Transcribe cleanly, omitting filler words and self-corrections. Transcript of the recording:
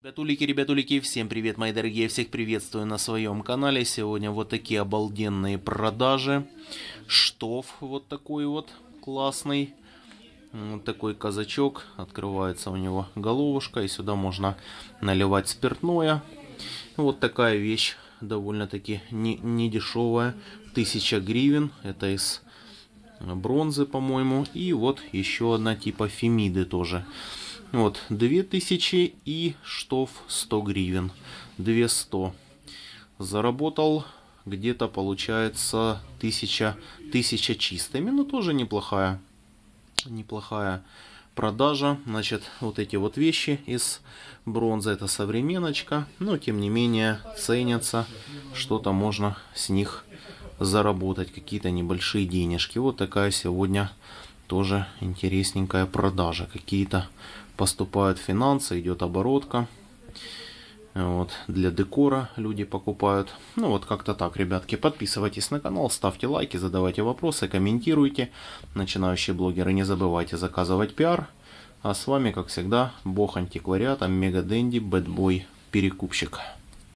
Ребятулики, всем привет, мои дорогие, всех приветствую на своем канале. Сегодня вот такие обалденные продажи. Штоф вот такой вот классный. Вот такой казачок. Открывается у него головушка, и сюда можно наливать спиртное. Вот такая вещь, довольно-таки не дешевая. 1000 гривен, это из бронзы, по-моему. И вот еще одна типа Фемиды тоже. Вот 2000 и штоф 100 гривен. 200. Заработал где-то, получается, 1000 чистыми. Но тоже неплохая продажа. Значит, вот эти вот вещи из бронзы, это современночка. Но тем не менее ценятся. Что-то можно с них заработать. Какие-то небольшие денежки. Вот такая сегодня тоже интересненькая продажа. Какие-то поступают финансы, идет оборотка. Вот, для декора люди покупают. Ну вот как-то так, ребятки. Подписывайтесь на канал, ставьте лайки, задавайте вопросы, комментируйте. Начинающие блогеры, не забывайте заказывать пиар. А с вами, как всегда, бог антиквариата, Мега Дэнди, Бэтбой, перекупщик.